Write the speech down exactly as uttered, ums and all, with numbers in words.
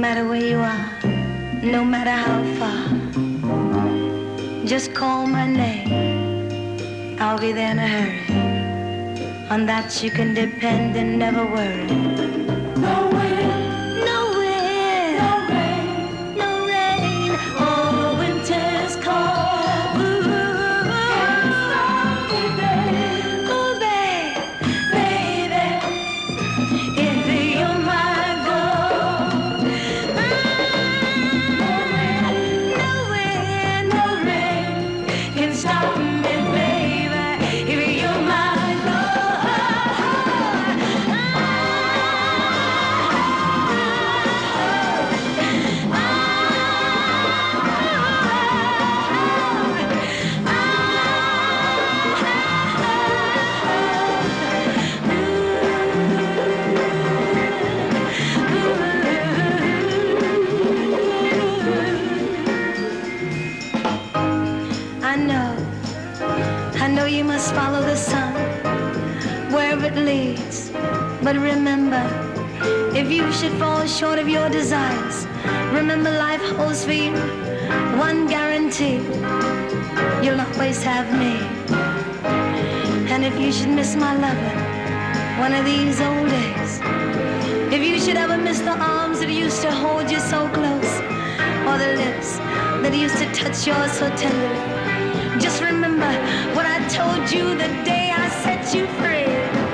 matter where you are, no matter how far, just call my name, I'll be there in a hurry. On that you can depend and never worry. No wind, no wind, no rain, no rain. Oh, winter's cold. Ooh, can't stop the day. Oh, babe, baby, if you're my gold. No wind, no wind, no rain can stop me, baby, if you're my I know, I know you must follow the sun wherever it leads. But remember, if you should fall short of your desires, remember life holds for you one guarantee: you'll always have me. And if you should miss my lover one of these old days, if you should ever miss the arms that used to hold you so close, or the lips that used to touch yours so tenderly, just remember what I told you the day I set you free.